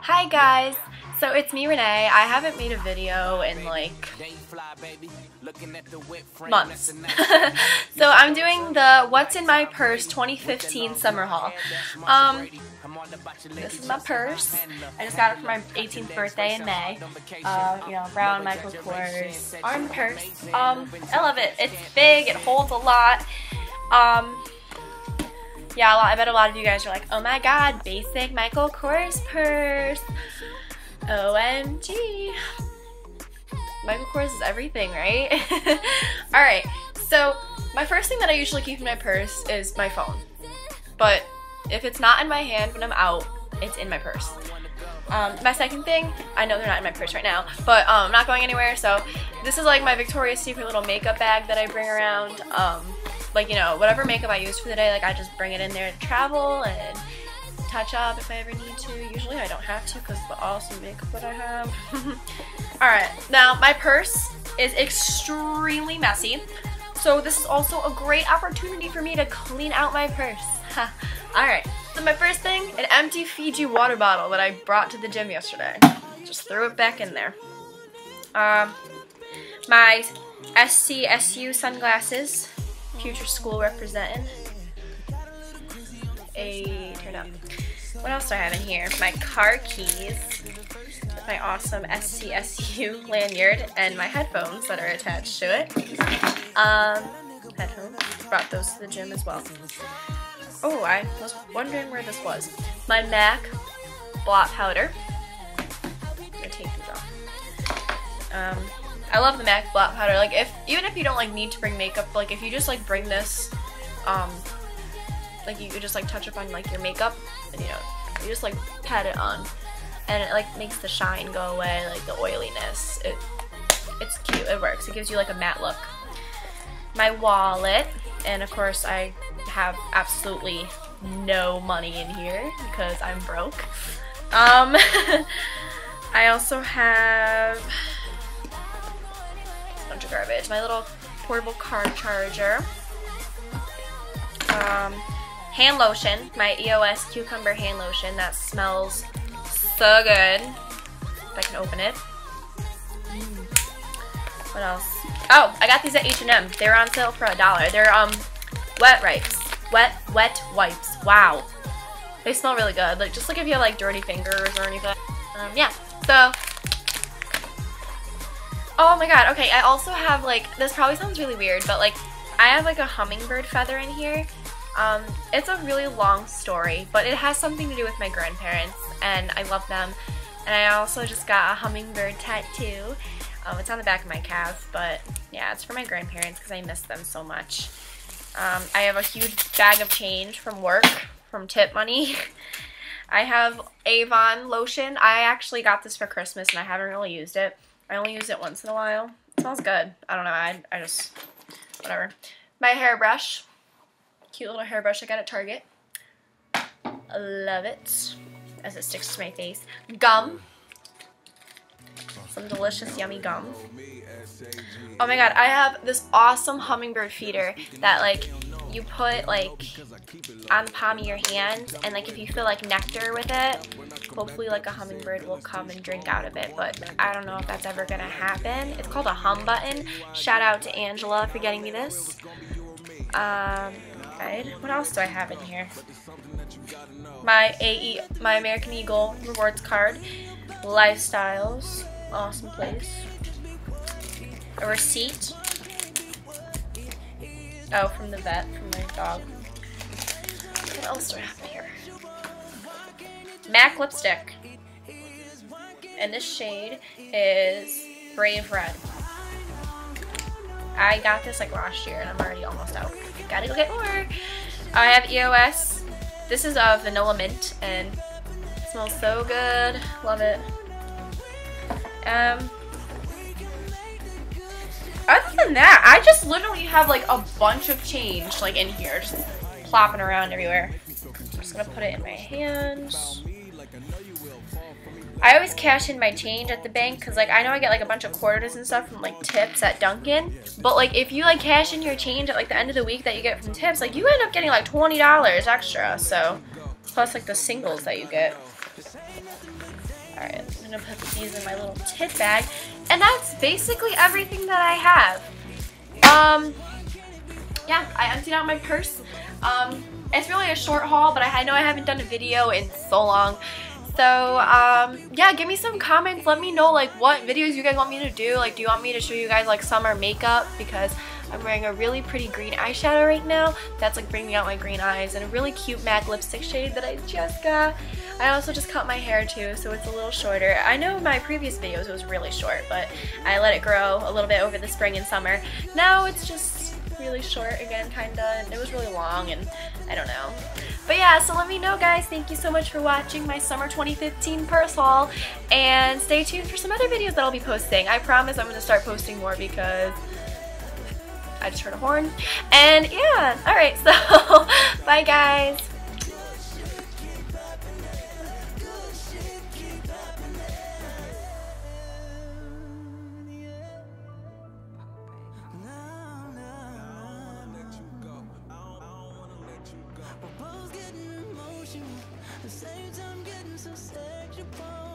Hi guys, so it's me Renee. I haven't made a video in like months. So I'm doing the What's in My Purse 2015 summer haul. This is my purse. I just got it for my 18th birthday in May. You know, brown Michael Kors arm purse. I love it. It's big, it holds a lot. Yeah, I bet a lot of you guys are like, oh my god, basic Michael Kors purse. OMG. Michael Kors is everything, right? Alright, so my first thing that I usually keep in my purse is my phone. But if it's not in my hand when I'm out, it's in my purse. My second thing, I know they're not in my purse right now, but I'm not going anywhere, so this is like my Victoria's Secret little makeup bag that I bring around. Like, you know, whatever makeup I use for the day, like I just bring it in there to travel and touch up if I ever need to. Usually I don't have to because of the awesome makeup that I have. Alright, now my purse is extremely messy, so this is also a great opportunity for me to clean out my purse. Alright, so my first thing, an empty Fiji water bottle that I brought to the gym yesterday. Just threw it back in there. My SCSU sunglasses. Future school representing. Turn up. What else do I have in here? My car keys, my awesome SCSU lanyard, and my headphones that are attached to it. Headphones. Brought those to the gym as well. Oh, I was wondering where this was. My MAC blot powder. I'm gonna take these off. I love the MAC blot powder. Like, even if you don't like need to bring makeup, like if you just like bring this, like you could just like touch up on like your makeup, and you know, you just like pat it on, and it like makes the shine go away, like the oiliness. It's cute. It works. It gives you like a matte look. My wallet, and of course I have absolutely no money in here because I'm broke. I also have bunch of garbage. My little portable car charger. Hand lotion. My EOS cucumber hand lotion. That smells so good. If I can open it. What else? Oh, I got these at H&M. They were on sale for $1. They're wet wipes. Wet wipes. Wow. They smell really good. Like, just like if you have like dirty fingers or anything. Yeah. So oh my god, okay, I also have like, this probably sounds really weird, but like, I have like a hummingbird feather in here. It's a really long story, but it has something to do with my grandparents, and I love them. And I also just got a hummingbird tattoo. It's on the back of my calf, but yeah, it's for my grandparents because I miss them so much. I have a huge bag of change from work, from tip money. I have Avon lotion. I actually got this for Christmas, and I haven't really used it. I only use it once in a while. It smells good. I don't know. I just, whatever. My hairbrush. Cute little hairbrush I got at Target. I love it. As it sticks to my face. Gum. Some delicious, yummy gum. Oh my god, I have this awesome hummingbird feeder that like you put like on the palm of your hand, and like if you feel like nectar with it, hopefully like a hummingbird will come and drink out of it, but I don't know if that's ever gonna happen. It's called a hum button. Shout out to Angela for getting me this. What else do I have in here? My American Eagle rewards card. Lifestyles. Awesome place. A receipt. Oh, from the vet, from my dog. What else do I have here? MAC lipstick. And this shade is Brave Red. I got this like last year and I'm already almost out. Gotta go get more. I have EOS. This is a vanilla mint and it smells so good. Love it. Other than that, I just literally have like a bunch of change like in here, just plopping around everywhere. I'm just gonna put it in my hands. I always cash in my change at the bank because like I know I get like a bunch of quarters and stuff from like tips at Dunkin', but like if you like cash in your change at like the end of the week that you get from tips, like you end up getting like $20 extra, so plus like the singles that you get. Alright, I'm gonna put these in my little tit bag. And that's basically everything that I have. Yeah, I emptied out my purse. It's really a short haul, but I know I haven't done a video in so long. So, yeah, give me some comments. Let me know, like, what videos you guys want me to do. Like, do you want me to show you guys, like, summer makeup? Because I'm wearing a really pretty green eyeshadow right now. That's, like, bringing out my green eyes. And a really cute MAC lipstick shade that I just got. I also just cut my hair, too, so it's a little shorter. I know in my previous videos it was really short, but I let it grow a little bit over the spring and summer. Now it's just really short again, kinda, and it was really long, and I don't know. But yeah, so let me know, guys. Thank you so much for watching my summer 2015 purse haul, and stay tuned for some other videos that I'll be posting. I promise I'm gonna start posting more because I just heard a horn. And yeah, alright, so bye guys. We're both getting emotional, the same time getting so sexual.